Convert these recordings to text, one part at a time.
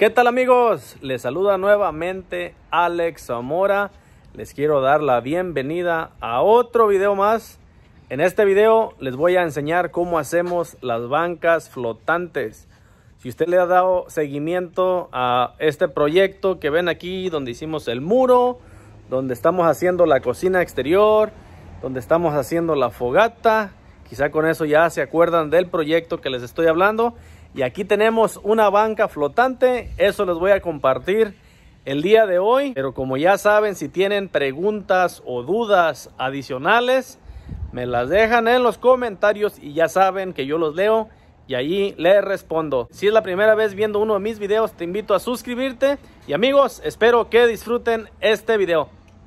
¿Qué tal, amigos? Les saluda nuevamente Alex Zamora. Les quiero dar la bienvenida a otro video más. En este video les voy a enseñar cómo hacemos las bancas flotantes. Si usted le ha dado seguimiento a este proyecto que ven aquí, donde hicimos el muro, donde estamos haciendo la cocina exterior, donde estamos haciendo la fogata, quizá con eso ya se acuerdan del proyecto que les estoy hablando. Y aquí tenemos una banca flotante, eso les voy a compartir el día de hoy. Pero como ya saben, si tienen preguntas o dudas adicionales, me las dejan en los comentarios y ya saben que yo los leo y allí les respondo. Si es la primera vez viendo uno de mis videos, te invito a suscribirte. Y amigos, espero que disfruten este video.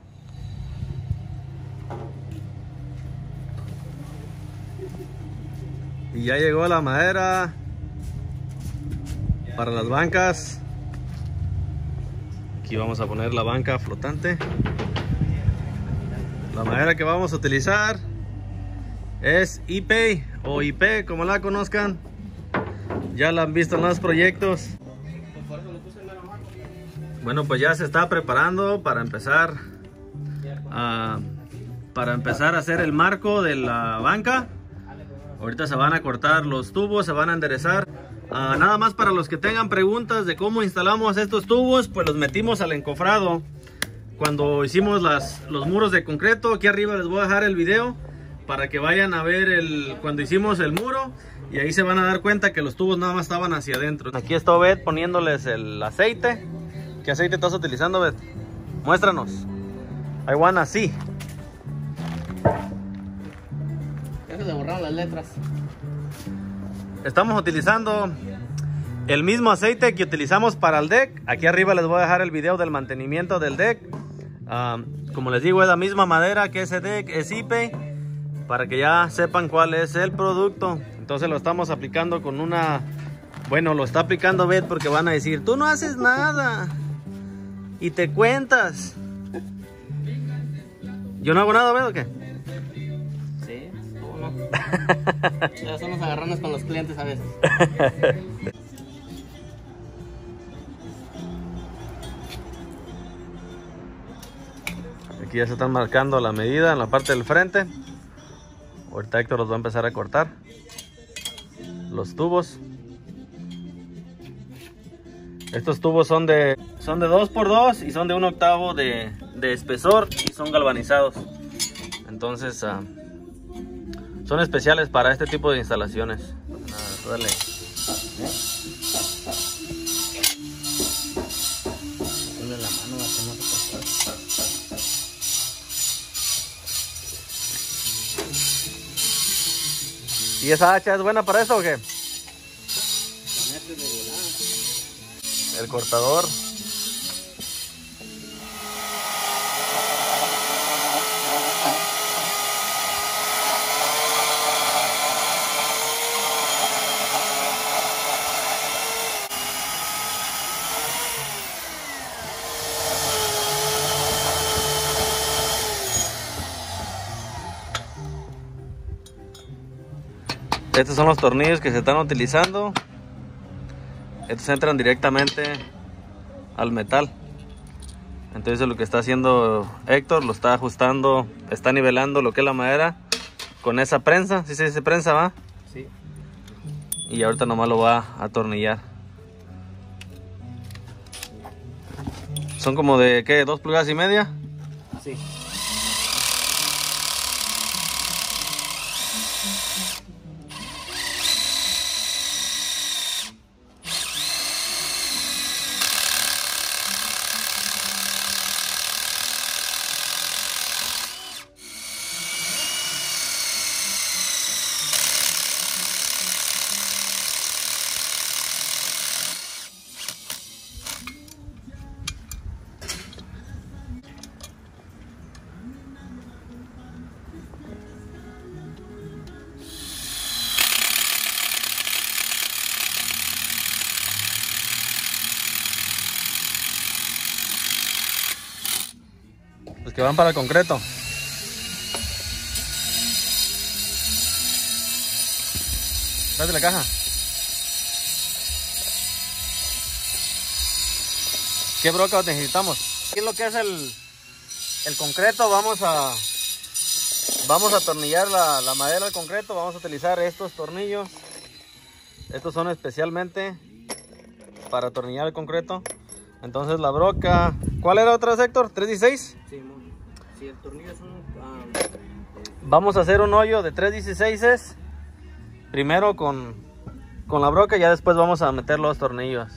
Y ya llegó la madera para las bancas. Aquí vamos a poner la banca flotante. La madera que vamos a utilizar es IP o IP, como la conozcan. Ya la han visto en los proyectos. Bueno, pues ya se está preparando para empezar a hacer el marco de la banca. Ahorita se van a cortar los tubos, se van a enderezar. Nada más para los que tengan preguntas de cómo instalamos estos tubos, pues los metimos al encofrado cuando hicimos los muros de concreto. Aquí arriba les voy a dejar el video para que vayan a ver cuando hicimos el muro, y ahí se van a dar cuenta que los tubos nada más estaban hacia adentro. Aquí está Obed poniéndoles el aceite. ¿Qué aceite estás utilizando, Obed? Muéstranos. I wanna see. Ya se le borraron las letras. Estamos utilizando el mismo aceite que utilizamos para el deck. Aquí arriba les voy a dejar el video del mantenimiento del deck. Como les digo, es la misma madera que ese deck, es IP, para que ya sepan cuál es el producto. Entonces lo estamos aplicando con una... Bueno, lo está aplicando Beth porque van a decir, tú no haces nada y te cuentas. ¿Yo no hago nada, Beth, o qué? Sí, ¿cómo no? Ya son los agarrones con los clientes a veces. Aquí ya se están marcando la medida en la parte del frente. Ahorita Héctor los va a empezar a cortar los tubos. Estos tubos son de 2x2 y son de 1/8 de espesor y son galvanizados. Entonces son especiales para este tipo de instalaciones. Dale. Ponle la mano, ¿Y esa hacha es buena para eso o qué? El cortador. Estos son los tornillos que se están utilizando. Estos entran directamente al metal. Entonces lo que está haciendo Héctor, lo está ajustando, está nivelando lo que es la madera con esa prensa. ¿Sí se dice prensa, va? Sí. Y ahorita nomás lo va a atornillar. Son como de, ¿qué? ¿2,5 pulgadas? Sí. Los que van para el concreto. Date la caja. ¿Qué broca necesitamos? ¿Qué es lo que es el concreto? Vamos a atornillar la madera al concreto. Vamos a utilizar estos tornillos. Estos son especialmente para atornillar el concreto. Entonces la broca, ¿cuál era otra, Héctor? ¿316? Sí, si el tornillo es vamos a hacer un hoyo de 316 primero con la broca, y ya después vamos a meter los tornillos.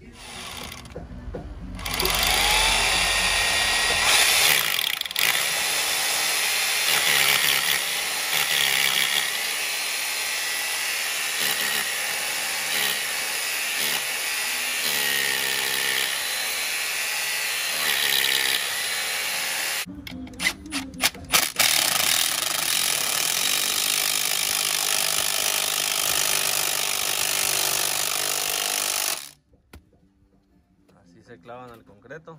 Así se clavan el concreto.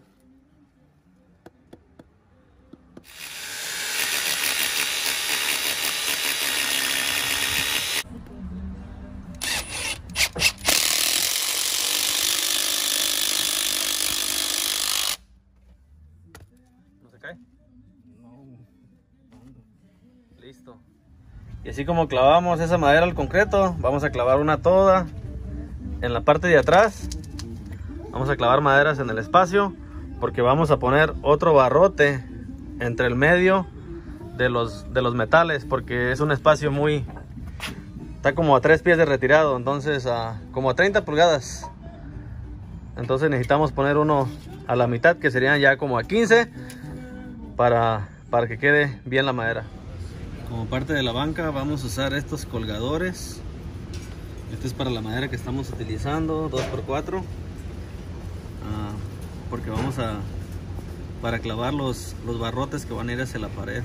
¿No se cae? No. Listo. Y así como clavamos esa madera al concreto, vamos a clavar una toda en la parte de atrás. Vamos a clavar maderas en el espacio, porque vamos a poner otro barrote entre el medio de los metales, porque es un espacio está como a 3 pies de retirado, entonces como a 30 pulgadas. Entonces necesitamos poner uno a la mitad, que serían ya como a 15, para que quede bien la madera. Como parte de la banca vamos a usar estos colgadores. Este es para la madera que estamos utilizando, 2x4. Porque vamos para clavar los barrotes que van a ir hacia la pared.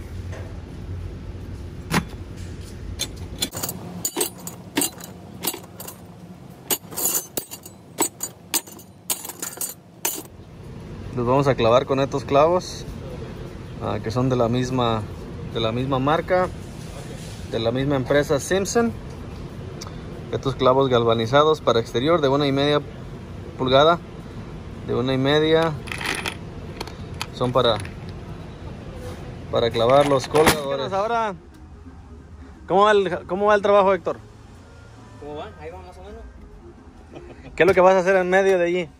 Los vamos a clavar con estos clavos que son de la misma marca, de la misma empresa Simpson. Estos clavos galvanizados para exterior de 1,5 pulgada. De 1,5 son para clavar los colgadores. Ahora, ¿cómo va el trabajo, Héctor? ¿Cómo va? Ahí va más o menos. ¿Qué es lo que vas a hacer en medio de allí?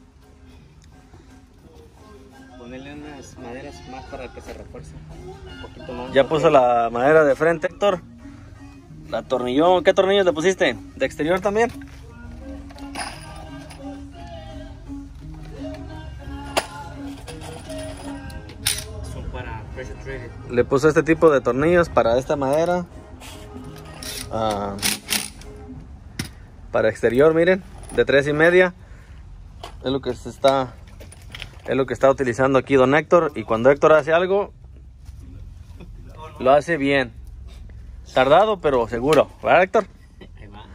Ponerle unas maderas más para que se refuerce un poquito más. Ya puso la madera de frente, Héctor. La tornilló. ¿Qué tornillos le pusiste? ¿De exterior también? Le puse este tipo de tornillos para esta madera, para exterior, miren, de 3,5. Es lo que está utilizando aquí don Héctor. Y cuando Héctor hace algo, lo hace bien, tardado pero seguro, ¿verdad, Héctor? Ahí va.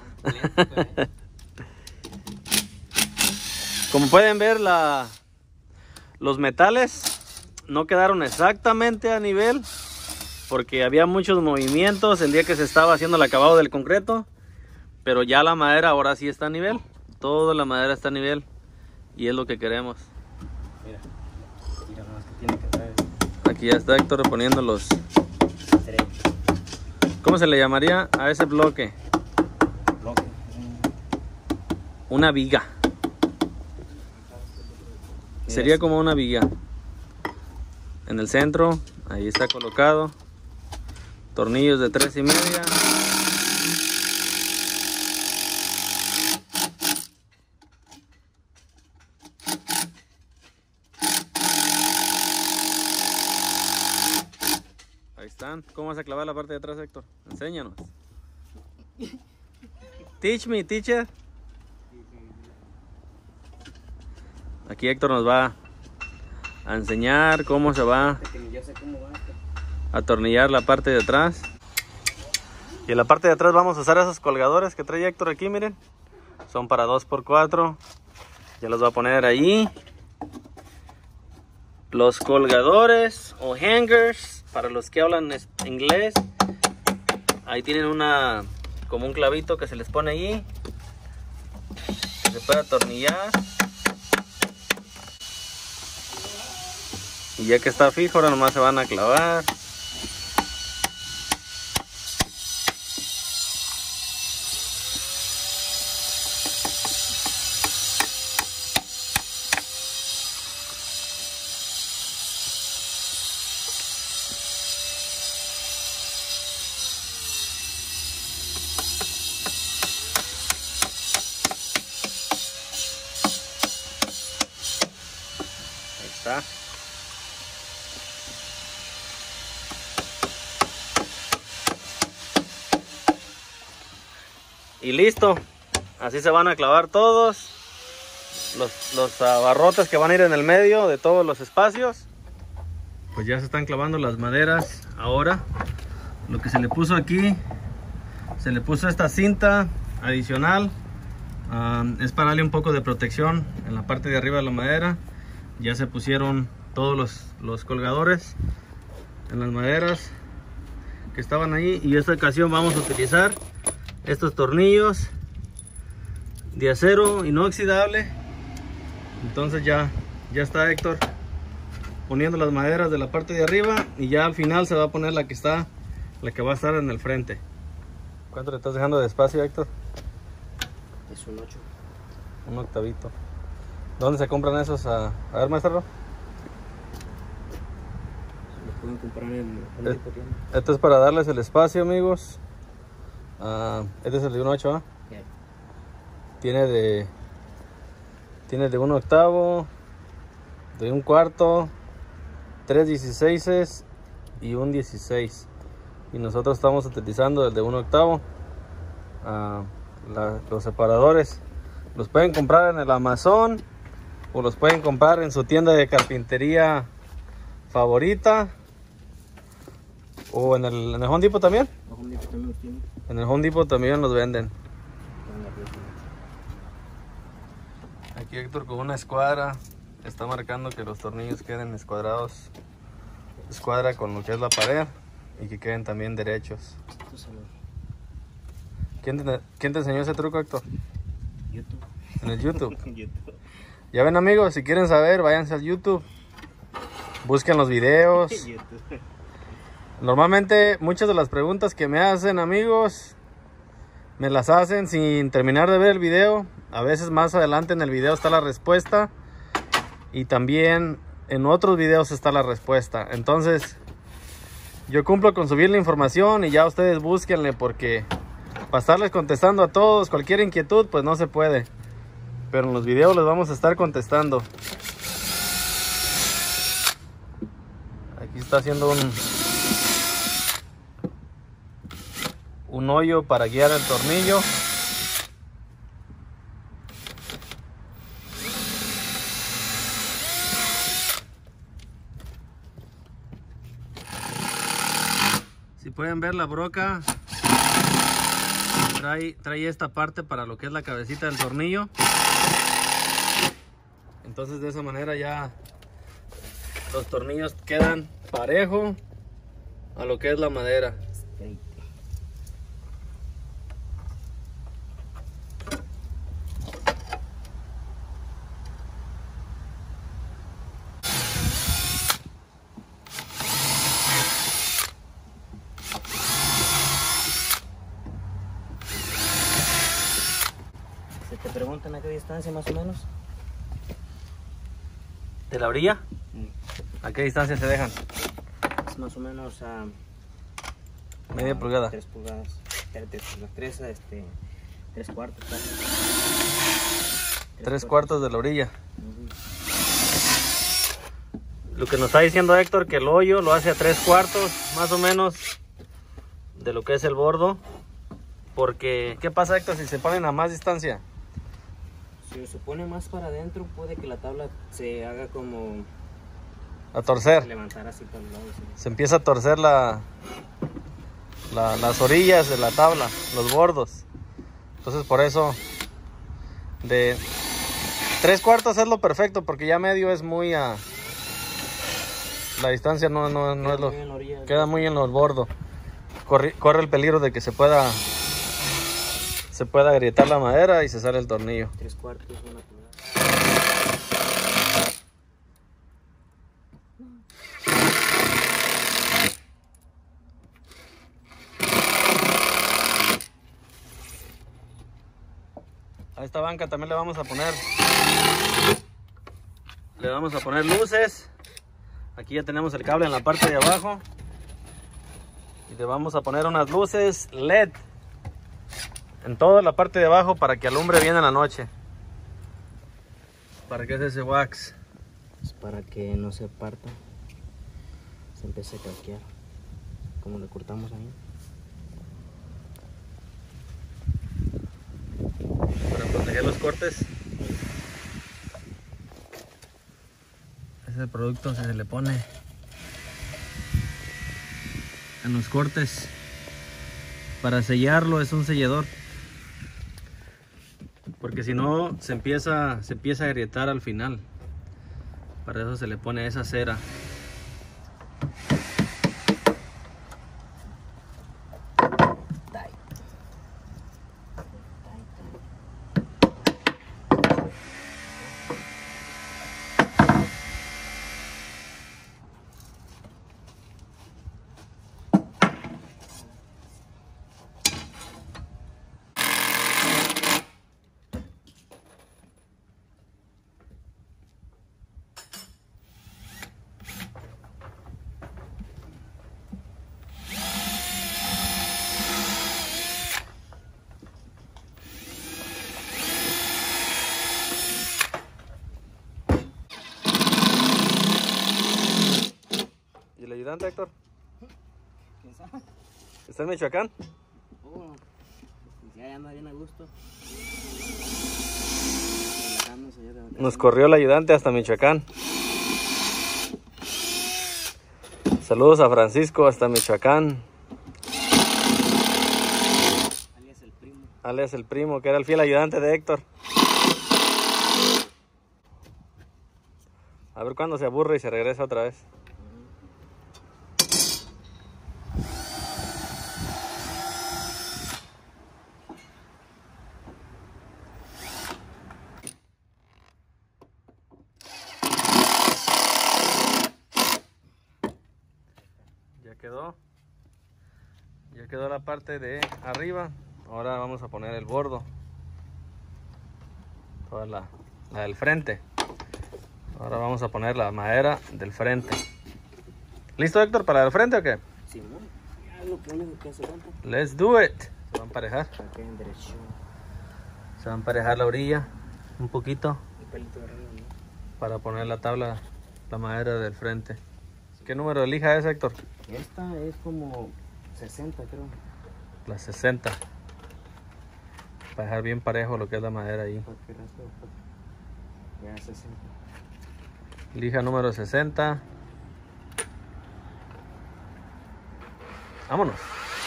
Como pueden ver, los metales no quedaron exactamente a nivel, porque había muchos movimientos el día que se estaba haciendo el acabado del concreto. Pero ya la madera ahora sí está a nivel. Toda la madera está a nivel, y es lo que queremos. Mira más que tiene que traer. Aquí ya está Héctor poniendo los... ¿Cómo se le llamaría a ese bloque? Una viga. Sería como una viga. En el centro, ahí está colocado. Tornillos de 3,5. Ahí están. ¿Cómo vas a clavar la parte de atrás, Héctor? Enséñanos. Teach me, teacher. Aquí Héctor nos va a enseñar cómo se va a atornillar la parte de atrás. Y en la parte de atrás vamos a usar esos colgadores que trae Héctor aquí, miren. Son para 2x4. Ya los va a poner ahí. Los colgadores o hangers, para los que hablan inglés, ahí tienen como un clavito que se les pone ahí, que se puede atornillar. Y ya que está fijo, ahora nomás se van a clavar. Ahí está. Y listo, así se van a clavar todos los abarrotes que van a ir en el medio de todos los espacios. Pues ya se están clavando las maderas. Ahora lo que se le puso aquí, se le puso esta cinta adicional, es para darle un poco de protección en la parte de arriba de la madera. Ya se pusieron todos los colgadores en las maderas que estaban ahí, y esta ocasión vamos a utilizar estos tornillos de acero inoxidable. Entonces ya está Héctor poniendo las maderas de la parte de arriba, y ya al final se va a poner la que va a estar en el frente. ¿Cuánto le estás dejando de espacio, Héctor? Es un 8. Un octavito. ¿Dónde se compran esos? A ver, maestro. Lo pueden comprar en Home Depot tienda. Esto es para darles el espacio, amigos. Este es el de 1/8, ¿eh? Yeah. Tiene de 1/8, de 1/4, 3 16 y un 16. Y nosotros estamos utilizando el de 1/8. Los separadores los pueden comprar en el Amazon, o los pueden comprar en su tienda de carpintería favorita, o en el Home Depot también. Home Depot también los tiene. En el Home Depot también los venden. Aquí Héctor con una escuadra está marcando que los tornillos queden escuadrados. Escuadra con lo que es la pared y que queden también derechos. ¿Quién te enseñó ese truco, Héctor? YouTube. En el YouTube. YouTube. Ya ven, amigos, si quieren saber, váyanse al YouTube. Busquen los videos. YouTube. Normalmente muchas de las preguntas que me hacen, amigos, me las hacen sin terminar de ver el video. A veces más adelante en el video está la respuesta, y también en otros videos está la respuesta. Entonces yo cumplo con subir la información, y ya ustedes búsquenle, porque para estarles contestando a todos cualquier inquietud pues no se puede, pero en los videos les vamos a estar contestando. Aquí está haciendo un hoyo para guiar el tornillo. Si pueden ver, la broca trae esta parte para lo que es la cabecita del tornillo. Entonces de esa manera ya los tornillos quedan parejo a lo que es la madera. Si te preguntan a qué distancia más o menos. ¿De la orilla? ¿A qué distancia se dejan? Es más o menos a media pulgada. 3 pulgadas. 3 cuartos. Casi. 3 cuartos de la orilla. Lo que nos está diciendo Héctor, que el hoyo lo hace a 3 cuartos más o menos de lo que es el bordo. Porque, ¿qué pasa, Héctor, si se ponen a más distancia? Si se pone más para adentro, puede que la tabla se haga como A torcer. levantar así para el lado. Sí. Se empieza a torcer las orillas de la tabla, los bordos. Entonces por eso de 3 cuartos es lo perfecto, porque ya medio es muy la distancia no es lo, queda muy en los bordos. Corre el peligro de que se pueda agrietar la madera y se sale el tornillo. 3 cuartos, 1 pulgada. A esta banca también le vamos a poner luces. Aquí ya tenemos el cable en la parte de abajo. Y le vamos a poner unas luces LED en toda la parte de abajo para que alumbre bien en la noche. ¿Para qué es ese wax? Es para que no se parta, se empiece a craquear, como le cortamos ahí. Para proteger los cortes. Ese producto se le pone en los cortes. Para sellarlo es un sellador. Porque si no se empieza a agrietar al final. Para eso se le pone esa cera. ¿Ayudante, Héctor? ¿Quién sabe? ¿Está en Michoacán? Ya anda bien a gusto. Nos corrió el ayudante hasta Michoacán. Saludos a Francisco hasta Michoacán. Alias el primo. Alias el primo, que era el fiel ayudante de Héctor. A ver cuándo se aburre y se regresa otra vez. Ya quedó la parte de arriba. Ahora vamos a poner el bordo, toda la del frente. Ahora vamos a poner la madera del frente. ¿Listo, Héctor, para el frente o qué? Sí, ¿no? Ya lo único que hace falta. Let's do it. Se va a emparejar. Acá en derecho. Se va a emparejar la orilla un poquito Un pelito de arriba, ¿no? para poner la tabla, la madera del frente. ¿Qué número de lija es, Héctor? Esta es como 60, creo. La 60. Para dejar bien parejo lo que es la madera ahí. Ya 60. Lija número 60. Vámonos.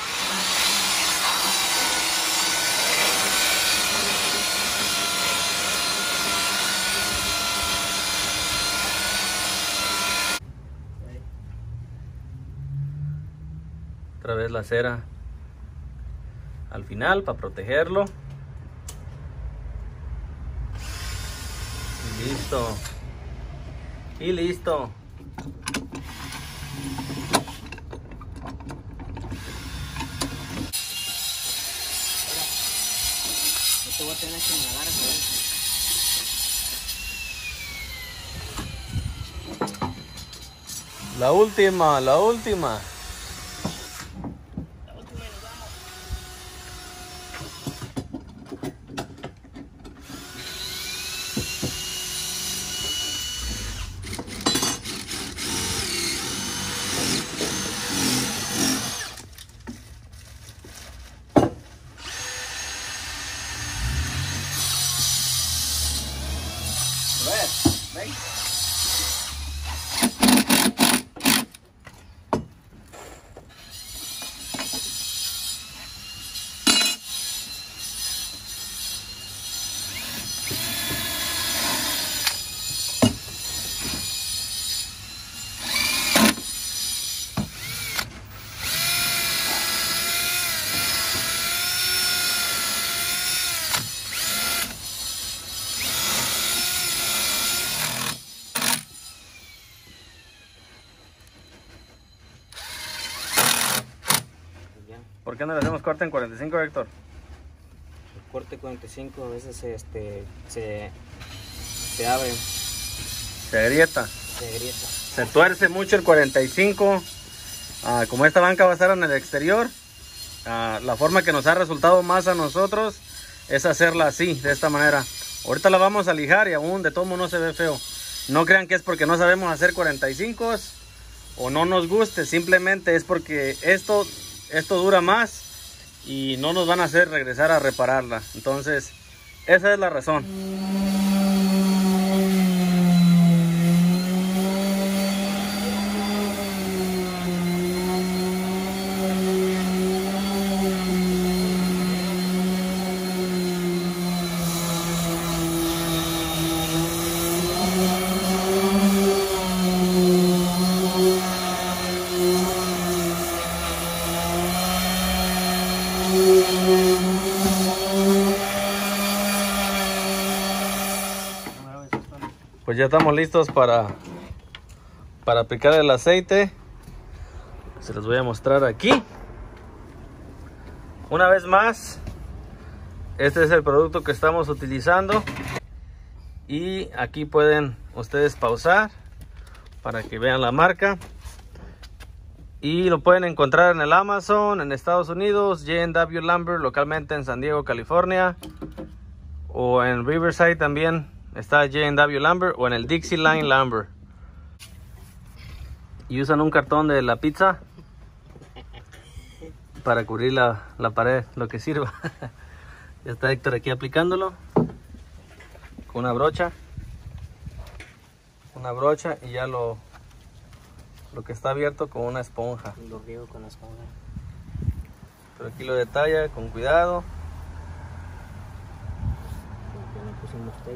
Otra vez la cera al final para protegerlo. Y listo. Y listo. No te voy a tener que nadar, ¿sabes? La última, la última. Ven. ¿Por qué no le hacemos corte en 45, Héctor? corte 45 a veces se abre. Se agrieta. Se agrieta. Se tuerce mucho el 45. Como esta banca va a estar en el exterior, la forma que nos ha resultado más a nosotros es hacerla así, de esta manera. Ahorita la vamos a lijar y aún de todo modo no se ve feo. No crean que es porque no sabemos hacer 45 o no nos guste, simplemente es porque esto dura más y no nos van a hacer regresar a repararla. Entonces, esa es la razón. Pues ya estamos listos para aplicar el aceite. Se los voy a mostrar aquí. Una vez más, este es el producto que estamos utilizando. Y aquí pueden ustedes pausar para que vean la marca. Y lo pueden encontrar en el Amazon, en Estados Unidos, J&W Lumber, localmente en San Diego, California. O en Riverside también está J&W Lumber, o en el Dixie Line Lumber. Y usan un cartón de la pizza para cubrir la pared, lo que sirva. Ya está Héctor aquí aplicándolo con una brocha. Una brocha y ya lo que está abierto con una esponja. Lo riego con la esponja. Pero aquí lo detalla con cuidado. Ya le pusimos tape.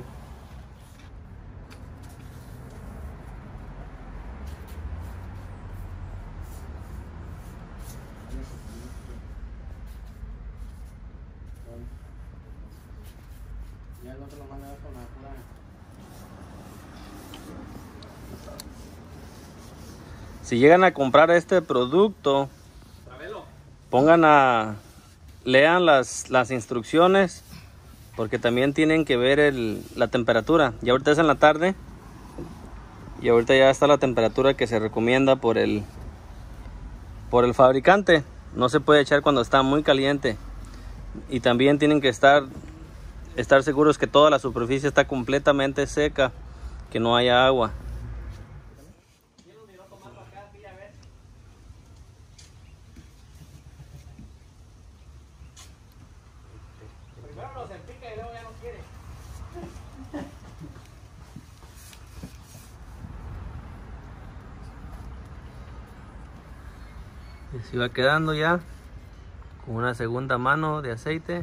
Ya el otro lo manda con la pura. Si llegan a comprar este producto, lean las instrucciones, porque también tienen que ver la temperatura. Ya ahorita es en la tarde y ahorita ya está la temperatura que se recomienda por el fabricante. No se puede echar cuando está muy caliente. Y también tienen que estar seguros que toda la superficie está completamente seca, que no haya agua. Primero lo salpica y luego ya no quiere. Y así va quedando ya con una segunda mano de aceite.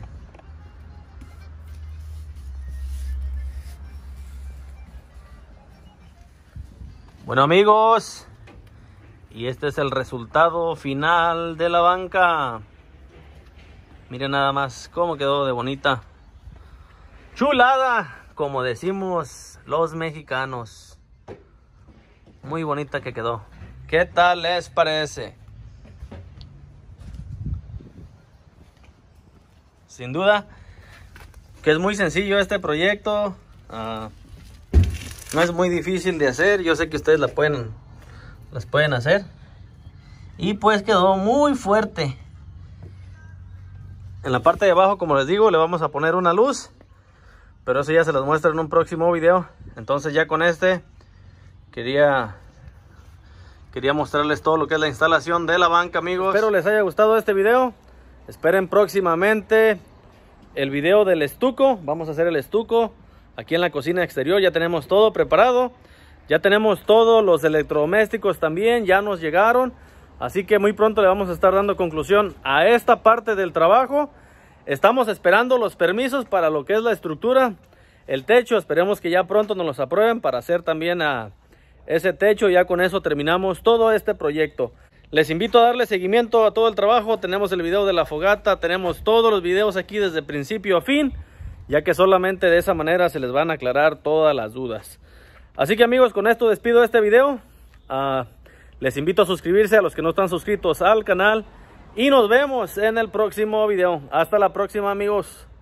Bueno amigos, y este es el resultado final de la banca. Miren nada más cómo quedó de bonita. Chulada, como decimos los mexicanos. Muy bonita que quedó. ¿Qué tal les parece? Sin duda que es muy sencillo este proyecto. No es muy difícil de hacer. Yo sé que ustedes las pueden hacer. Y pues quedó muy fuerte. En la parte de abajo, como les digo, le vamos a poner una luz. Pero eso ya se los muestro en un próximo video. Entonces ya con este quería mostrarles todo lo que es la instalación de la banca, amigos. Espero les haya gustado este video. Esperen próximamente el video del estuco. Vamos a hacer el estuco aquí en la cocina exterior. Ya tenemos todo preparado. Ya tenemos todos los electrodomésticos también. Ya nos llegaron. Así que muy pronto le vamos a estar dando conclusión a esta parte del trabajo. Estamos esperando los permisos para lo que es la estructura. El techo, esperemos que ya pronto nos los aprueben para hacer también a ese techo. Ya con eso terminamos todo este proyecto. Les invito a darle seguimiento a todo el trabajo. Tenemos el video de la fogata. Tenemos todos los videos aquí desde principio a fin, ya que solamente de esa manera se les van a aclarar todas las dudas. Así que amigos, con esto despido este video. Les invito a suscribirse a los que no están suscritos al canal. Y nos vemos en el próximo video. Hasta la próxima amigos.